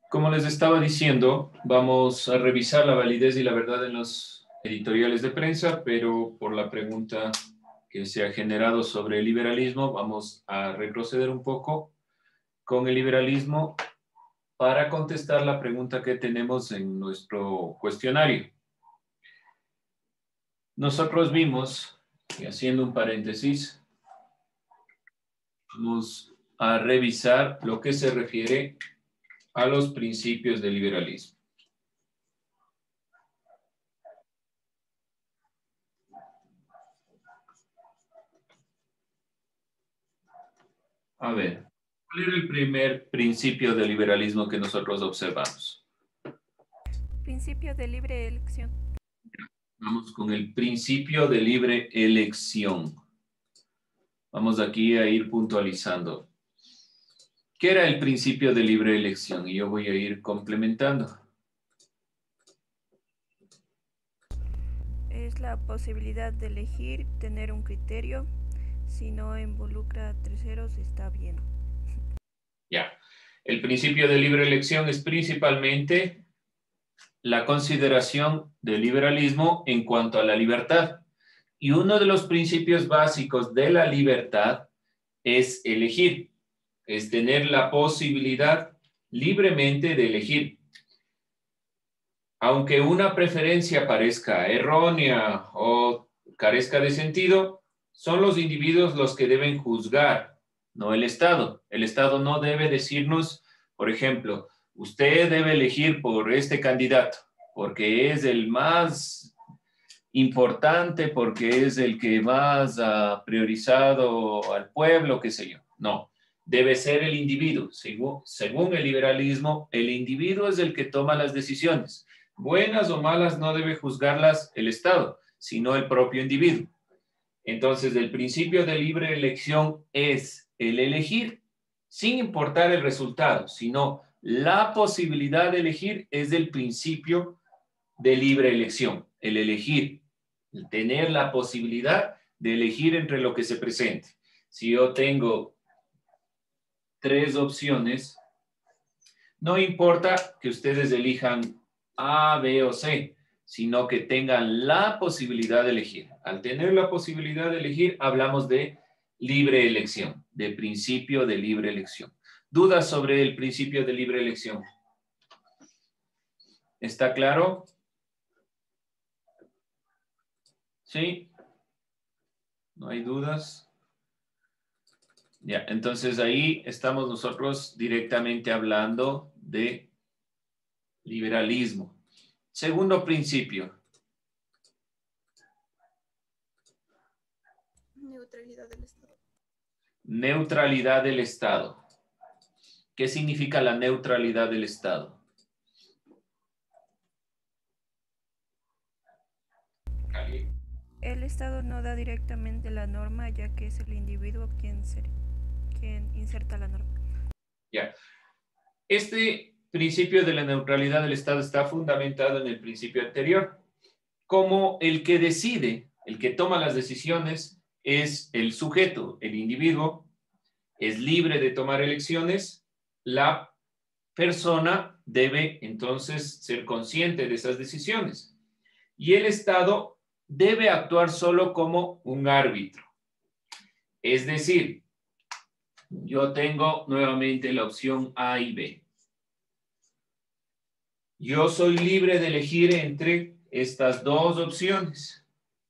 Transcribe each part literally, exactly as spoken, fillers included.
Como les estaba diciendo, vamos a revisar la validez y la verdad en los editoriales de prensa, pero por la pregunta que se ha generado sobre el liberalismo, vamos a retroceder un poco con el liberalismo para contestar la pregunta que tenemos en nuestro cuestionario. Nosotros vimos, y haciendo un paréntesis, vamos a revisar lo que se refiere a los principios del liberalismo. A ver, ¿cuál era el primer principio del liberalismo que nosotros observamos? Principio de libre elección. Vamos con el principio de libre elección. Vamos aquí a ir puntualizando. ¿Qué era el principio de libre elección? Y yo voy a ir complementando. Es la posibilidad de elegir, tener un criterio. Si no involucra a terceros, está bien. Ya. El principio de libre elección es principalmente la consideración del liberalismo en cuanto a la libertad. Y uno de los principios básicos de la libertad es elegir, es tener la posibilidad libremente de elegir. Aunque una preferencia parezca errónea o carezca de sentido, son los individuos los que deben juzgar, no el Estado. El Estado no debe decirnos, por ejemplo, usted debe elegir por este candidato, porque es el más importante, porque es el que más ha priorizado al pueblo, qué sé yo. No, debe ser el individuo. Según, según el liberalismo, el individuo es el que toma las decisiones. Buenas o malas no debe juzgarlas el Estado, sino el propio individuo. Entonces, el principio de libre elección es el elegir sin importar el resultado, sino la posibilidad de elegir es el principio de libre elección, el elegir, el tener la posibilidad de elegir entre lo que se presente. Si yo tengo tres opciones, no importa que ustedes elijan A, B o C, sino que tengan la posibilidad de elegir. Al tener la posibilidad de elegir, hablamos de libre elección, de principio de libre elección. ¿Dudas sobre el principio de libre elección? ¿Está claro? ¿Sí? ¿No hay dudas? Ya, entonces ahí estamos nosotros directamente hablando de liberalismo. Segundo principio. Neutralidad del Estado. Neutralidad del Estado. ¿Qué significa la neutralidad del Estado? El Estado no da directamente la norma, ya que es el individuo quien, ser, quien inserta la norma. Ya. Este principio de la neutralidad del Estado está fundamentado en el principio anterior. Como el que decide, el que toma las decisiones, es el sujeto, el individuo, es libre de tomar elecciones, la persona debe entonces ser consciente de esas decisiones. Y el Estado debe actuar solo como un árbitro. Es decir, yo tengo nuevamente la opción A y B. Yo soy libre de elegir entre estas dos opciones.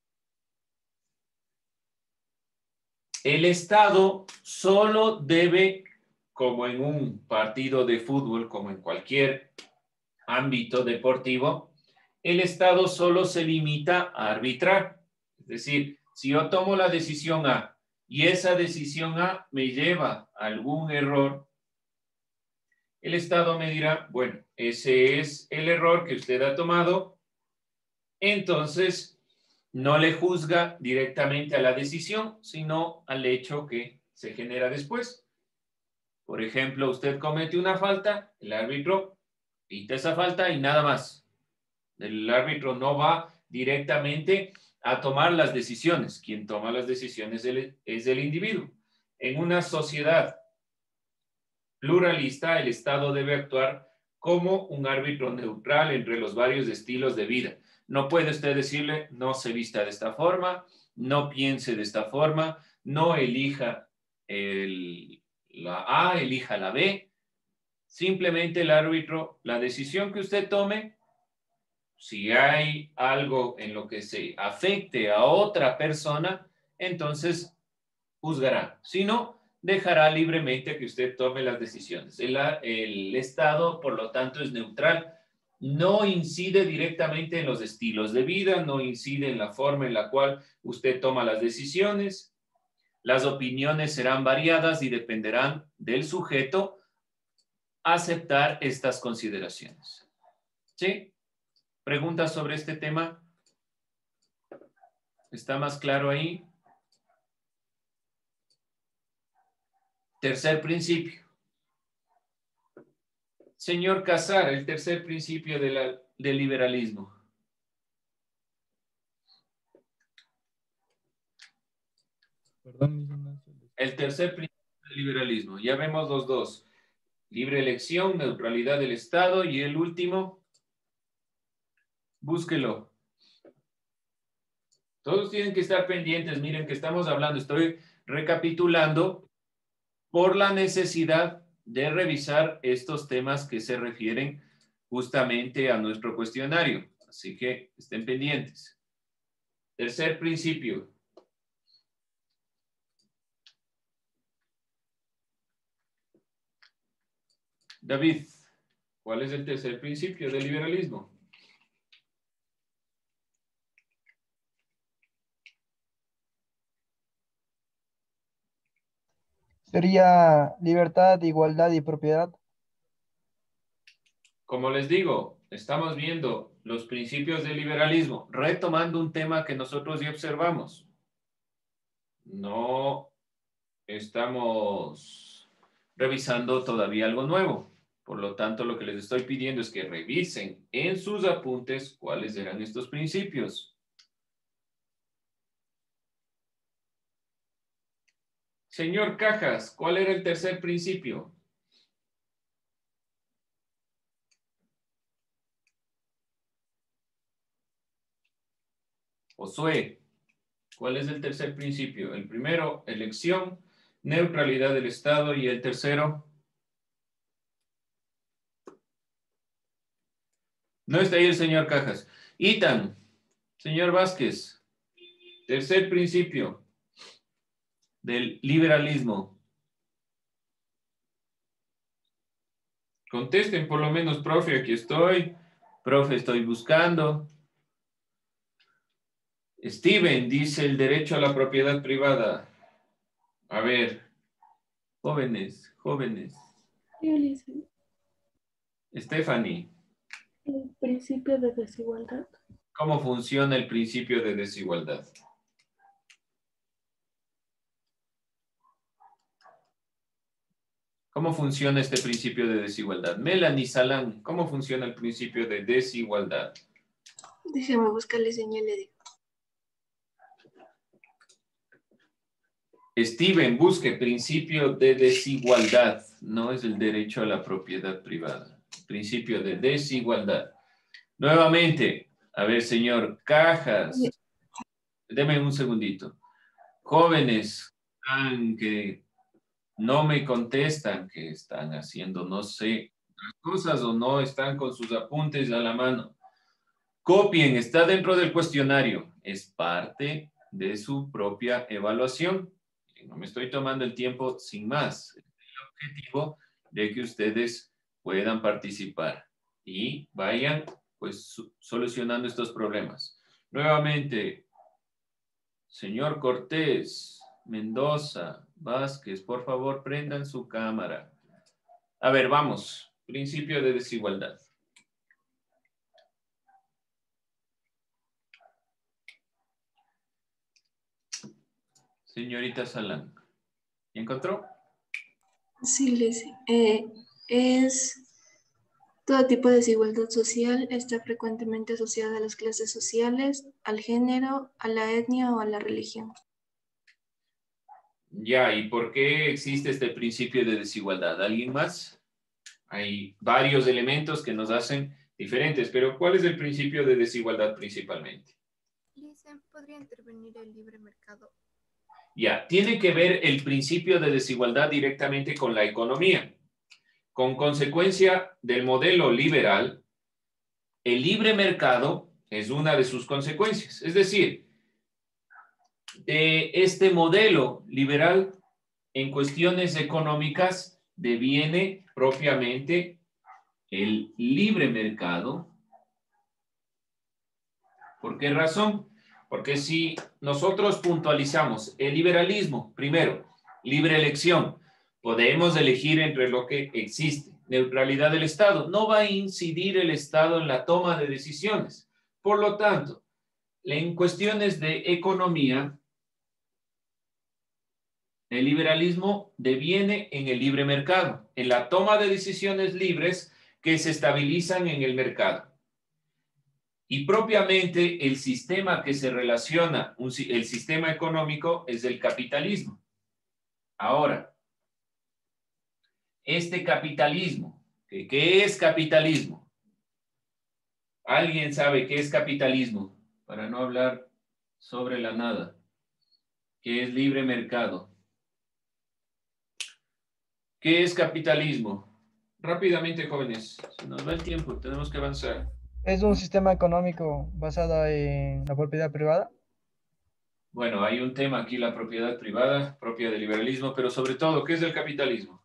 El Estado solo debe, como en un partido de fútbol, como en cualquier ámbito deportivo, el Estado solo se limita a arbitrar. Es decir, si yo tomo la decisión A y esa decisión A me lleva a algún error, el Estado me dirá, bueno, ese es el error que usted ha tomado, entonces no le juzga directamente a la decisión, sino al hecho que se genera después. Por ejemplo, usted comete una falta, el árbitro pita esa falta y nada más. El árbitro no va directamente a tomar las decisiones. Quien toma las decisiones es el individuo. En una sociedad pluralista, el Estado debe actuar como un árbitro neutral entre los varios estilos de vida. No puede usted decirle, no se vista de esta forma, no piense de esta forma, no elija el, la A, elija la B. Simplemente el árbitro, la decisión que usted tome, si hay algo en lo que se afecte a otra persona, entonces juzgará. Si no, dejará libremente que usted tome las decisiones. El, el Estado, por lo tanto, es neutral. No incide directamente en los estilos de vida, no incide en la forma en la cual usted toma las decisiones. Las opiniones serán variadas y dependerán del sujeto aceptar estas consideraciones. ¿Sí? ¿Preguntas sobre este tema? ¿Está más claro ahí? Tercer principio. Señor Casar, el tercer principio de la, del liberalismo. Perdón, el tercer principio del liberalismo. Ya vemos los dos. Libre elección, neutralidad del Estado y el último, búsquelo. Todos tienen que estar pendientes. Miren que estamos hablando, estoy recapitulando por la necesidad de revisar estos temas que se refieren justamente a nuestro cuestionario. Así que estén pendientes. Tercer principio. David, ¿cuál es el tercer principio del liberalismo? Sería libertad, igualdad y propiedad. Como les digo, estamos viendo los principios del liberalismo, retomando un tema que nosotros ya observamos. No estamos revisando todavía algo nuevo. Por lo tanto, lo que les estoy pidiendo es que revisen en sus apuntes cuáles eran estos principios. Señor Cajas, ¿cuál era el tercer principio? Josué, ¿cuál es el tercer principio? El primero, elección, neutralidad del Estado, y el tercero, no está ahí el señor Cajas. Itan, señor Vázquez, tercer principio del liberalismo. Contesten por lo menos, profe, aquí estoy. Profe, estoy buscando. Steven dice el derecho a la propiedad privada. A ver, jóvenes, jóvenes. Stephanie. El principio de desigualdad. ¿Cómo funciona el principio de desigualdad? ¿Cómo funciona este principio de desigualdad? Melanie Salán, ¿cómo funciona el principio de desigualdad? Déjeme buscarle señal, le digo. Steven, busque principio de desigualdad. No es el derecho a la propiedad privada. Principio de desigualdad. Nuevamente, a ver, señor Cajas. Deme un segundito. Jóvenes que no me contestan, que están haciendo, no sé, las cosas o no están con sus apuntes a la mano. Copien, está dentro del cuestionario. Es parte de su propia evaluación. No me estoy tomando el tiempo sin más. El objetivo de que ustedes puedan participar y vayan pues solucionando estos problemas. Nuevamente, señor Cortés, Mendoza, Vázquez, por favor, prendan su cámara. A ver, vamos. Principio de desigualdad. Señorita Salán, ¿encontró? Sí, Liz. Eh, es todo tipo de desigualdad social está frecuentemente asociada a las clases sociales, al género, a la etnia o a la religión. Ya, ¿y por qué existe este principio de desigualdad? ¿Alguien más? Hay varios elementos que nos hacen diferentes, pero ¿cuál es el principio de desigualdad principalmente? Dicen, ¿podría intervenir el libre mercado? Ya, tiene que ver el principio de desigualdad directamente con la economía. Con consecuencia del modelo liberal, el libre mercado es una de sus consecuencias. Es decir, de este modelo liberal en cuestiones económicas deviene propiamente el libre mercado. ¿Por qué razón? Porque si nosotros puntualizamos el liberalismo, primero, libre elección, podemos elegir entre lo que existe. Neutralidad del Estado, no va a incidir el Estado en la toma de decisiones. Por lo tanto, en cuestiones de economía, el liberalismo deviene en el libre mercado, en la toma de decisiones libres que se estabilizan en el mercado. Y propiamente el sistema que se relaciona, un, el sistema económico, es el capitalismo. Ahora, este capitalismo, ¿qué, qué es capitalismo? ¿Alguien sabe qué es capitalismo? Para no hablar sobre la nada. ¿Qué es libre mercado? ¿Qué es capitalismo? Rápidamente, jóvenes, se nos va el tiempo, tenemos que avanzar. Es un sistema económico basado en la propiedad privada. Bueno, hay un tema aquí, la propiedad privada, propia del liberalismo, pero sobre todo, ¿qué es el capitalismo?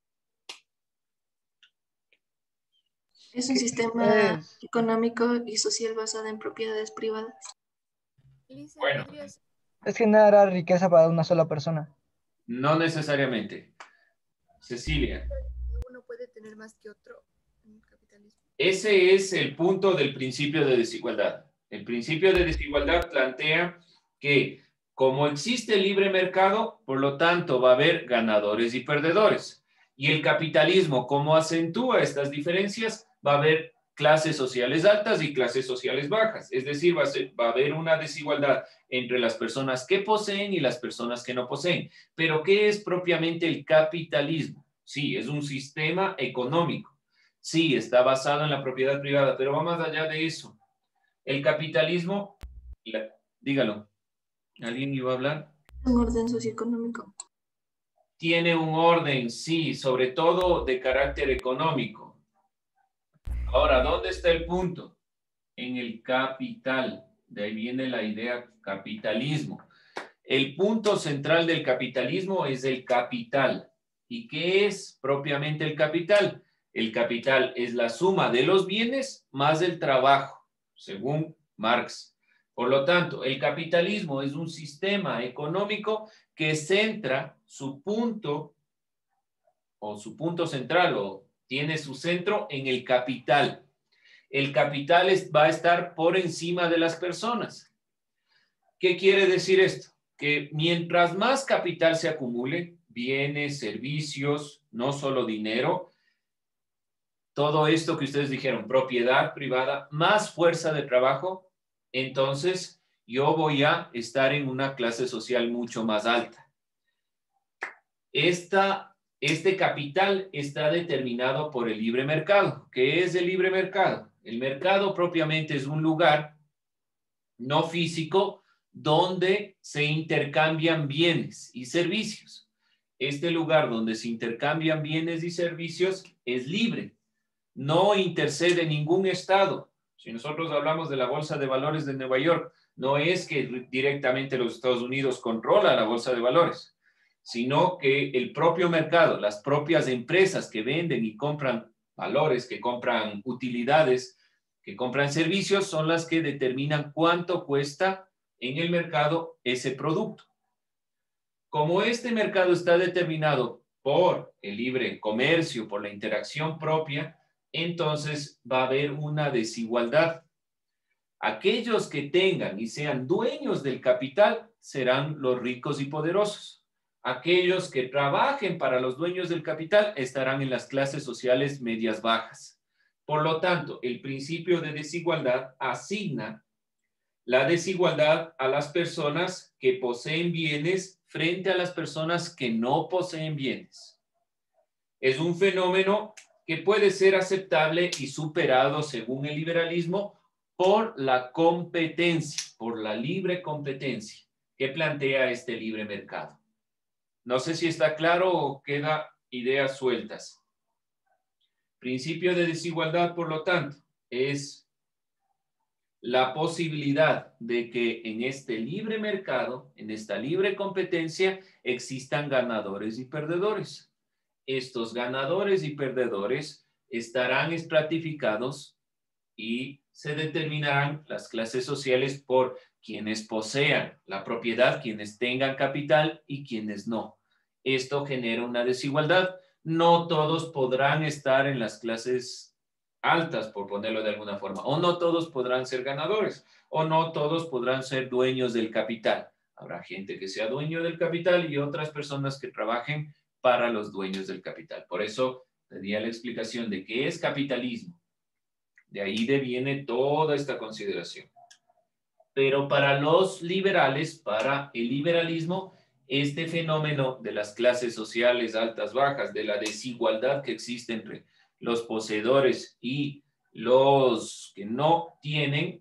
Es un sistema Es, económico y social basado en propiedades privadas. Dicen, Bueno. ¿podría ser es generar riqueza para una sola persona. No necesariamente. Cecilia. que uno puede tener más que otro en el capitalismo? Ese es el punto del principio de desigualdad. El principio de desigualdad plantea que como existe el libre mercado, por lo tanto va a haber ganadores y perdedores. Y el capitalismo, como acentúa estas diferencias, va a haber clases sociales altas y clases sociales bajas. Es decir, va a, ser, va a haber una desigualdad entre las personas que poseen y las personas que no poseen. Pero, ¿qué es propiamente el capitalismo? Sí, es un sistema económico. Sí, está basado en la propiedad privada, pero va más allá de eso. El capitalismo, la, dígalo, ¿alguien iba a hablar? Un orden socioeconómico. Tiene un orden, sí, sobre todo de carácter económico. Ahora, ¿dónde está el punto? En el capital. De ahí viene la idea capitalismo. El punto central del capitalismo es el capital. ¿Y qué es propiamente el capital? El capital es la suma de los bienes más el trabajo, según Marx. Por lo tanto, el capitalismo es un sistema económico que centra su punto o su punto central o tiene su centro en el capital. El capital es, va a estar por encima de las personas. ¿Qué quiere decir esto? Que mientras más capital se acumule, bienes, servicios, no solo dinero, todo esto que ustedes dijeron, propiedad privada, más fuerza de trabajo, entonces yo voy a estar en una clase social mucho más alta. Esta, este capital está determinado por el libre mercado. ¿Qué es el libre mercado? El mercado propiamente es un lugar no físico donde se intercambian bienes y servicios. Este lugar donde se intercambian bienes y servicios es libre. No intercede ningún estado. Si nosotros hablamos de la Bolsa de Valores de Nueva York, no es que directamente los Estados Unidos controla la Bolsa de Valores, sino que el propio mercado, las propias empresas que venden y compran valores, que compran utilidades, que compran servicios, son las que determinan cuánto cuesta en el mercado ese producto. Como este mercado está determinado por el libre comercio, por la interacción propia, entonces va a haber una desigualdad. Aquellos que tengan y sean dueños del capital serán los ricos y poderosos. Aquellos que trabajen para los dueños del capital estarán en las clases sociales medias bajas. Por lo tanto, el principio de desigualdad asigna la desigualdad a las personas que poseen bienes frente a las personas que no poseen bienes. Es un fenómeno que puede ser aceptable y superado según el liberalismo por la competencia, por la libre competencia que plantea este libre mercado. No sé si está claro o queda ideas sueltas. Principio de desigualdad, por lo tanto, es la posibilidad de que en este libre mercado, en esta libre competencia, existan ganadores y perdedores. Estos ganadores y perdedores estarán estratificados y se determinarán las clases sociales por quienes posean la propiedad, quienes tengan capital y quienes no. Esto genera una desigualdad. No todos podrán estar en las clases altas, por ponerlo de alguna forma, o no todos podrán ser ganadores, o no todos podrán ser dueños del capital. Habrá gente que sea dueño del capital y otras personas que trabajen para los dueños del capital. Por eso tenía la explicación de qué es capitalismo. De ahí deviene toda esta consideración. Pero para los liberales, para el liberalismo, este fenómeno de las clases sociales altas, bajas, de la desigualdad que existe entre los poseedores y los que no tienen,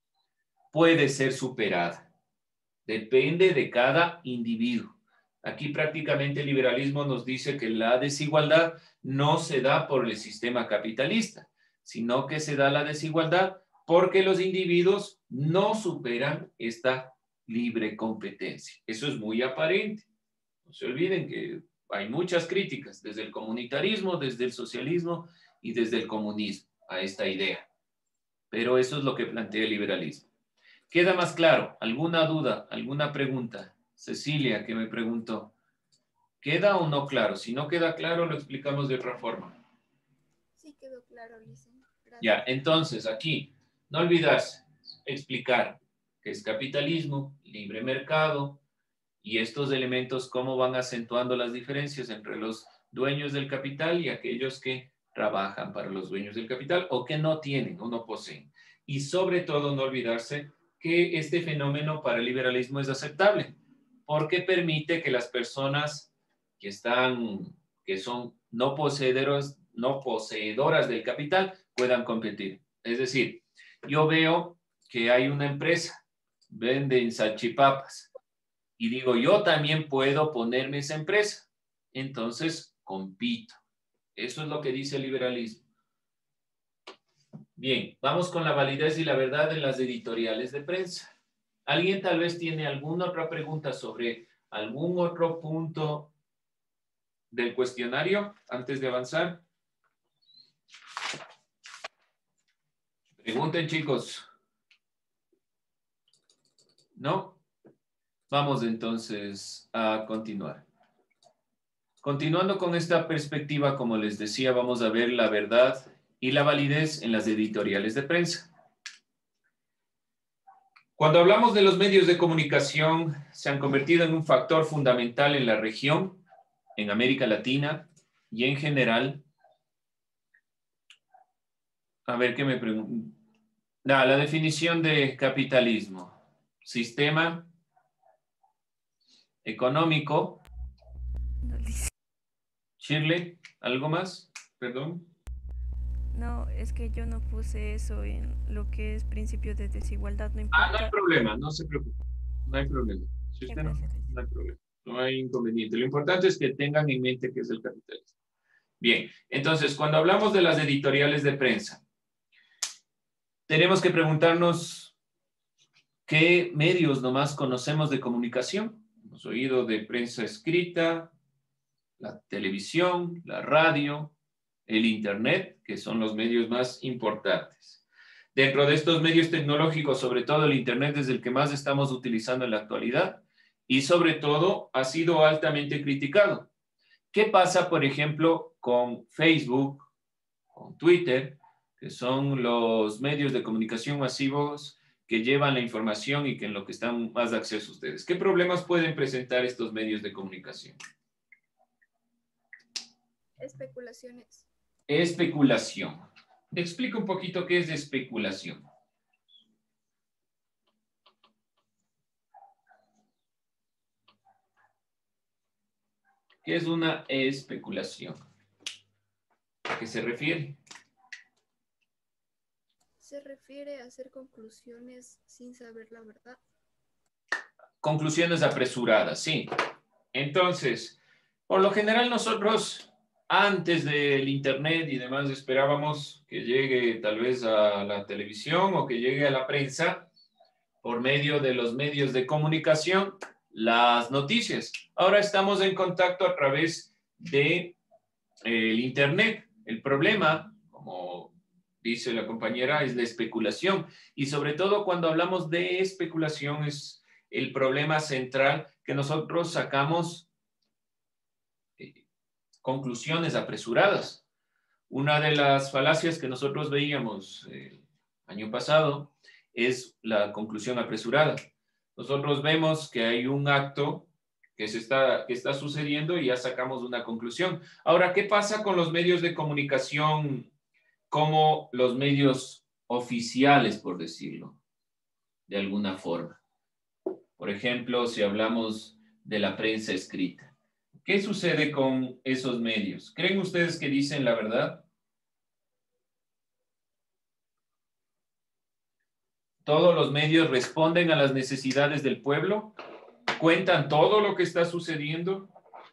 puede ser superada. Depende de cada individuo. Aquí prácticamente el liberalismo nos dice que la desigualdad no se da por el sistema capitalista, sino que se da la desigualdad porque los individuos no superan esta libre competencia. Eso es muy aparente. No se olviden que hay muchas críticas desde el comunitarismo, desde el socialismo y desde el comunismo a esta idea. Pero eso es lo que plantea el liberalismo. ¿Queda más claro? ¿Alguna duda? ¿Alguna pregunta? Cecilia, que me preguntó. ¿Queda o no claro? Si no queda claro, lo explicamos de otra forma. Sí, quedó claro, Licen. Ya, entonces aquí, no olvidarse, explicar qué es capitalismo, libre mercado, y estos elementos cómo van acentuando las diferencias entre los dueños del capital y aquellos que trabajan para los dueños del capital o que no tienen o no poseen. Y sobre todo no olvidarse que este fenómeno para el liberalismo es aceptable porque permite que las personas que están, que son no poseedores, no poseedoras del capital puedan competir. Es decir, yo veo que hay una empresa, venden salchipapas, y digo, yo también puedo ponerme esa empresa. Entonces, compito. Eso es lo que dice el liberalismo. Bien, vamos con la validez y la verdad en las editoriales de prensa. ¿Alguien tal vez tiene alguna otra pregunta sobre algún otro punto del cuestionario antes de avanzar? Pregunten, chicos. ¿No? Vamos entonces a continuar. Continuando con esta perspectiva, como les decía, vamos a ver la verdad y la validez en las editoriales de prensa. Cuando hablamos de los medios de comunicación, se han convertido en un factor fundamental en la región, en América Latina y en general. A ver qué me preguntan. Nah, la definición de capitalismo. Sistema económico. No, Licen. Shirley, ¿algo más? Perdón. No, es que yo no puse eso en lo que es principio de desigualdad, no Ah, no hay importa. problema, no se preocupe. No hay problema. Si usted no, no hay problema. No hay inconveniente. Lo importante es que tengan en mente que es el capitalismo. Bien, entonces, cuando hablamos de las editoriales de prensa, tenemos que preguntarnos qué medios nomás conocemos de comunicación. Hemos oído de prensa escrita, la televisión, la radio, el internet, que son los medios más importantes. Dentro de estos medios tecnológicos, sobre todo el internet es el que más estamos utilizando en la actualidad y sobre todo ha sido altamente criticado. ¿Qué pasa, por ejemplo, con Facebook, con Twitter, que son los medios de comunicación masivos que llevan la información y que en lo que están más de acceso a ustedes? ¿Qué problemas pueden presentar estos medios de comunicación? Especulaciones. Especulación. Explica un poquito qué es especulación. ¿Qué es una especulación? ¿A qué se refiere? Se refiere a hacer conclusiones sin saber la verdad. Conclusiones apresuradas, sí. Entonces, por lo general nosotros, antes del internet y demás, esperábamos que llegue tal vez a la televisión o que llegue a la prensa por medio de los medios de comunicación las noticias. Ahora estamos en contacto a través de eh, el internet. El problema, como dice la compañera, es la especulación. Y sobre todo cuando hablamos de especulación es el problema central que nosotros sacamos eh, conclusiones apresuradas. Una de las falacias que nosotros veíamos el año pasado es la conclusión apresurada. Nosotros vemos que hay un acto que, se está, que está sucediendo y ya sacamos una conclusión. Ahora, ¿qué pasa con los medios de comunicación como los medios oficiales, por decirlo, de alguna forma? Por ejemplo, si hablamos de la prensa escrita. ¿Qué sucede con esos medios? ¿Creen ustedes que dicen la verdad? ¿Todos los medios responden a las necesidades del pueblo? ¿Cuentan todo lo que está sucediendo?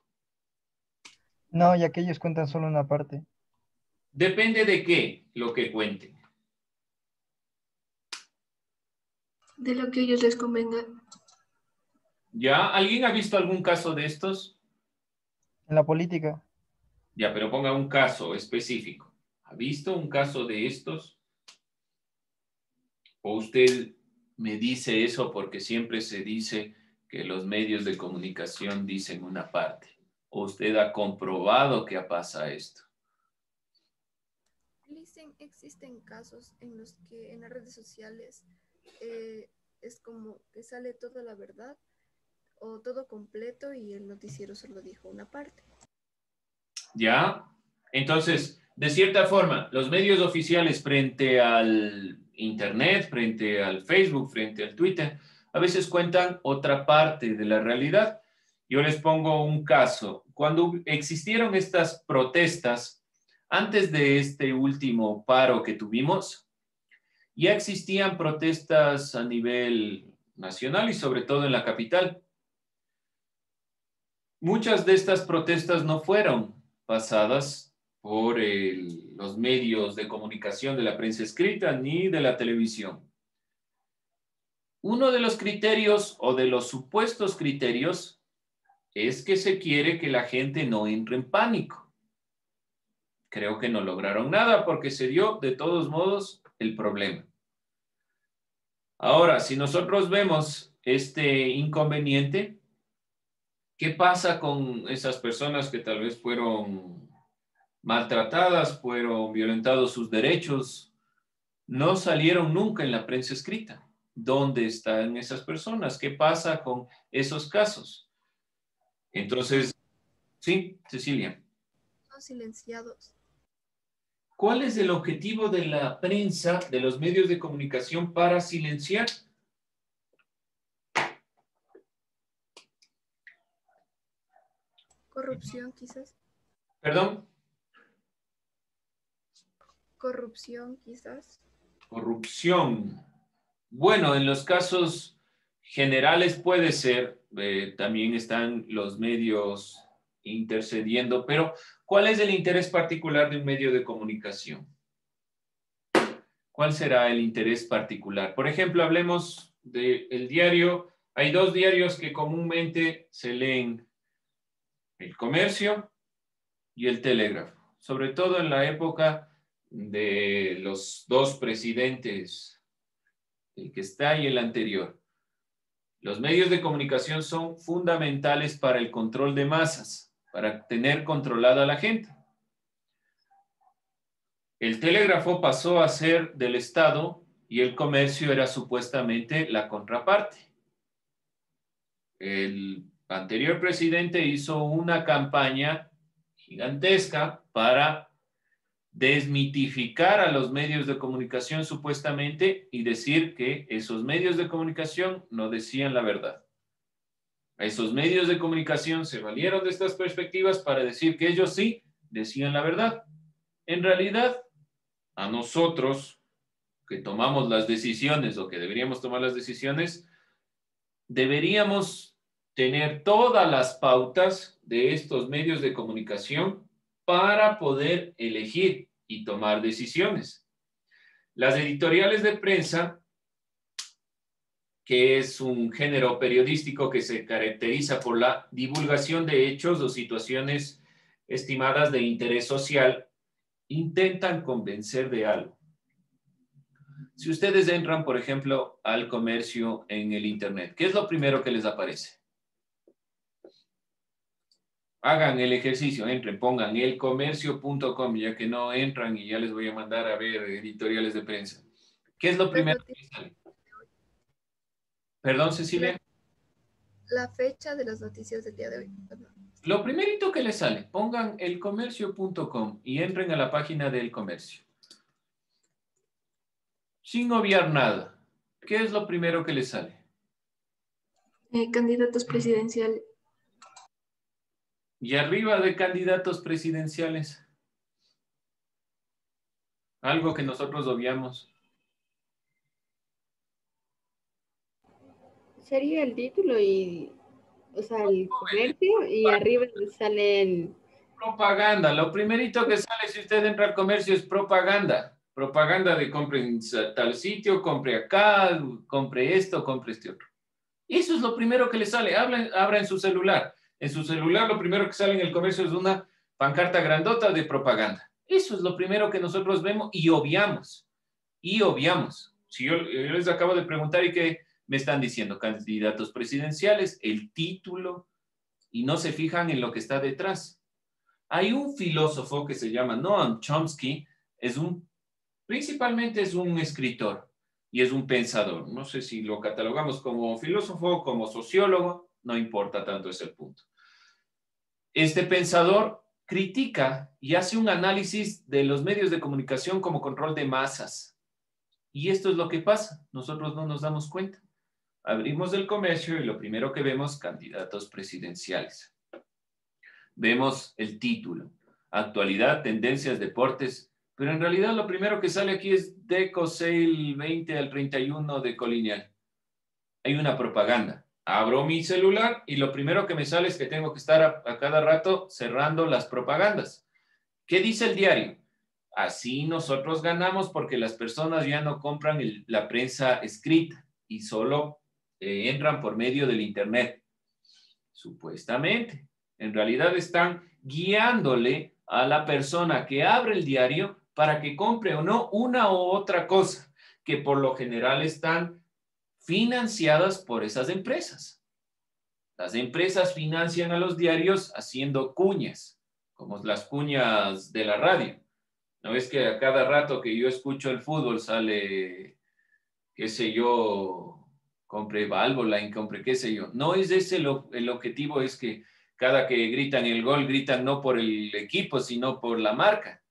No, ya que ellos cuentan solo una parte. Depende de qué lo que cuenten. De lo que ellos les convenga. ¿Ya? ¿Alguien ha visto algún caso de estos? En la política. Ya, pero ponga un caso específico. ¿Ha visto un caso de estos? ¿O usted me dice eso porque siempre se dice que los medios de comunicación dicen una parte? ¿O usted ha comprobado que pasa esto? Dicen, existen casos en los que en las redes sociales eh, es como que sale toda la verdad o todo completo y el noticiero solo dijo una parte. ¿Ya? Entonces, de cierta forma, los medios oficiales frente al Internet, frente al Facebook, frente al Twitter, a veces cuentan otra parte de la realidad. Yo les pongo un caso. Cuando existieron estas protestas, antes de este último paro que tuvimos, ya existían protestas a nivel nacional y sobre todo en la capital. Muchas de estas protestas no fueron pasadas por el, los medios de comunicación de la prensa escrita ni de la televisión. Uno de los criterios o de los supuestos criterios es que se quiere que la gente no entre en pánico. Creo que no lograron nada porque se dio de todos modos el problema. Ahora, si nosotros vemos este inconveniente, ¿qué pasa con esas personas que tal vez fueron maltratadas, fueron violentados sus derechos? No salieron nunca en la prensa escrita. ¿Dónde están esas personas? ¿Qué pasa con esos casos? Entonces, sí, Cecilia. Son silenciados. ¿Cuál es el objetivo de la prensa, de los medios de comunicación para silenciar? Corrupción, quizás. ¿Perdón? Corrupción, quizás. Corrupción. Bueno, en los casos generales puede ser, eh, también están los medios intercediendo, pero ¿cuál es el interés particular de un medio de comunicación? ¿Cuál será el interés particular? Por ejemplo, hablemos del diario. Hay dos diarios que comúnmente se leen: El Comercio y El Telégrafo, sobre todo en la época de los dos presidentes, el que está y el anterior. Los medios de comunicación son fundamentales para el control de masas, para tener controlada a la gente. El Telégrafo pasó a ser del Estado y El Comercio era supuestamente la contraparte. El anterior presidente hizo una campaña gigantesca para desmitificar a los medios de comunicación supuestamente y decir que esos medios de comunicación no decían la verdad. Esos medios de comunicación se valieron de estas perspectivas para decir que ellos sí decían la verdad. En realidad, a nosotros que tomamos las decisiones o que deberíamos tomar las decisiones, deberíamos tener todas las pautas de estos medios de comunicación para poder elegir y tomar decisiones. Las editoriales de prensa, que es un género periodístico que se caracteriza por la divulgación de hechos o situaciones estimadas de interés social, intentan convencer de algo. Si ustedes entran, por ejemplo, al comercio en el Internet, ¿qué es lo primero que les aparece? Hagan el ejercicio, entren, pongan elcomercio punto com, ya que no entran y ya les voy a mandar a ver editoriales de prensa. ¿Qué es lo primero que sale? Perdón, Cecilia. La, la fecha de las noticias del día de hoy. Perdón. Lo primerito que les sale, pongan elcomercio punto com y entren a la página del comercio. Sin obviar nada, ¿qué es lo primero que les sale? Eh, candidatos presidenciales. Y arriba de candidatos presidenciales, algo que nosotros obviamos. Sería el título y, o sea, el comercio y arriba sale el... Propaganda. Lo primerito que sale si usted entra al comercio es propaganda. Propaganda de compre en tal sitio, compre acá, compre esto, compre este otro. Eso es lo primero que le sale. Habla, abra en su celular. En su celular lo primero que sale en el comercio es una pancarta grandota de propaganda. Eso es lo primero que nosotros vemos y obviamos. Y obviamos. Si yo, yo les acabo de preguntar y que me están diciendo candidatos presidenciales, el título, y no se fijan en lo que está detrás. Hay un filósofo que se llama Noam Chomsky, es un, principalmente es un escritor y es un pensador. No sé si lo catalogamos como filósofo, como sociólogo, no importa tanto ese punto. Este pensador critica y hace un análisis de los medios de comunicación como control de masas. Y esto es lo que pasa, nosotros no nos damos cuenta. Abrimos el comercio y lo primero que vemos, candidatos presidenciales. Vemos el título, actualidad, tendencias, deportes, pero en realidad lo primero que sale aquí es Deco Sale veinte al treinta y uno de Colineal. Hay una propaganda. Abro mi celular y lo primero que me sale es que tengo que estar a, a cada rato cerrando las propagandas. ¿Qué dice el diario? Así nosotros ganamos porque las personas ya no compran el, la prensa escrita y solo eh, entran por medio del Internet. Supuestamente. En realidad están guiándole a la persona que abre el diario para que compre o no una u otra cosa, que por lo general están financiadas por esas empresas. Las empresas financian a los diarios haciendo cuñas, como las cuñas de la radio. ¿No ves que a cada rato que yo escucho el fútbol sale, qué sé yo, compre Valvoline, compre qué sé yo? No es ese lo, el objetivo, es que cada que gritan el gol, gritan no por el equipo, sino por la marca.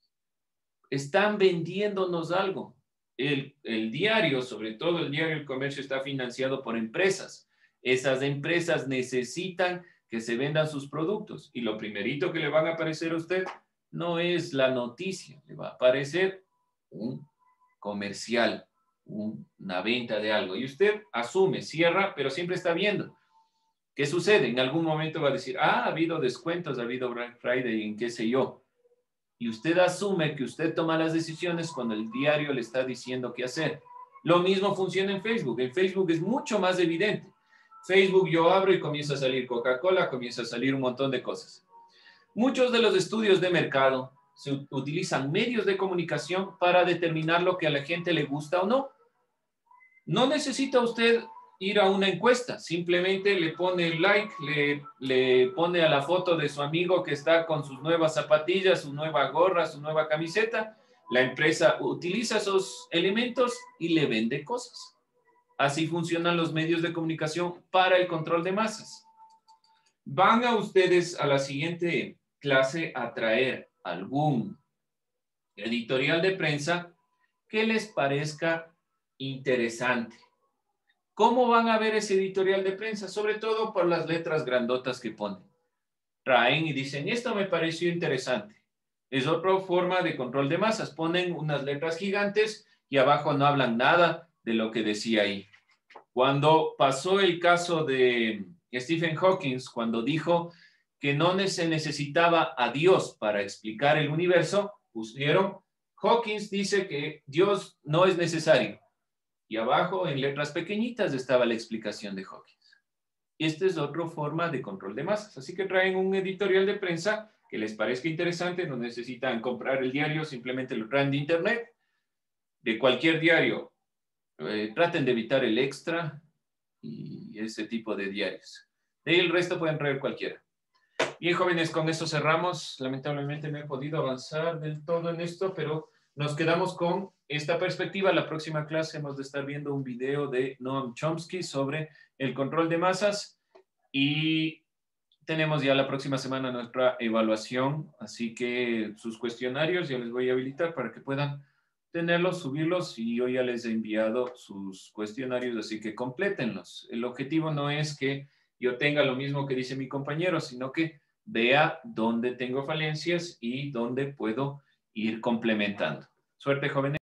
Están vendiéndonos algo. El, el diario, sobre todo el diario El Comercio, está financiado por empresas. Esas empresas necesitan que se vendan sus productos. Y lo primerito que le van a aparecer a usted no es la noticia, le va a aparecer un comercial, un, una venta de algo. Y usted asume, cierra, pero siempre está viendo. ¿Qué sucede? En algún momento va a decir, ah, ha habido descuentos, ha habido Black Friday, en qué sé yo. Y usted asume que usted toma las decisiones cuando el diario le está diciendo qué hacer. Lo mismo funciona en Facebook. En Facebook es mucho más evidente. Facebook yo abro y comienza a salir Coca-Cola, comienza a salir un montón de cosas. Muchos de los estudios de mercado se utilizan medios de comunicación para determinar lo que a la gente le gusta o no. No necesita usted ir a una encuesta, simplemente le pone like, le, le pone a la foto de su amigo que está con sus nuevas zapatillas, su nueva gorra, su nueva camiseta. La empresa utiliza esos elementos y le vende cosas. Así funcionan los medios de comunicación para el control de masas. Van a ustedes a la siguiente clase a traer algún editorial de prensa que les parezca interesante. ¿Cómo van a ver ese editorial de prensa? Sobre todo por las letras grandotas que ponen. Traen y dicen, esto me pareció interesante. Es otra forma de control de masas. Ponen unas letras gigantes y abajo no hablan nada de lo que decía ahí. Cuando pasó el caso de Stephen Hawking, cuando dijo que no se necesitaba a Dios para explicar el universo, pusieron, Hawking dice que Dios no es necesario. Y abajo, en letras pequeñitas, estaba la explicación de Hawking. Esta es otra forma de control de masas. Así que traen un editorial de prensa que les parezca interesante, no necesitan comprar el diario, simplemente lo traen de internet, de cualquier diario. Eh, traten de evitar el extra y ese tipo de diarios. De ahí el resto pueden traer cualquiera. Bien, jóvenes, con eso cerramos. Lamentablemente no he podido avanzar del todo en esto, pero nos quedamos con esta perspectiva. La próxima clase hemos de estar viendo un video de Noam Chomsky sobre el control de masas y tenemos ya la próxima semana nuestra evaluación, así que sus cuestionarios ya les voy a habilitar para que puedan tenerlos, subirlos, y yo ya les he enviado sus cuestionarios, así que complétenlos. El objetivo no es que yo tenga lo mismo que dice mi compañero, sino que vea dónde tengo falencias y dónde puedo ir complementando. Suerte, jóvenes.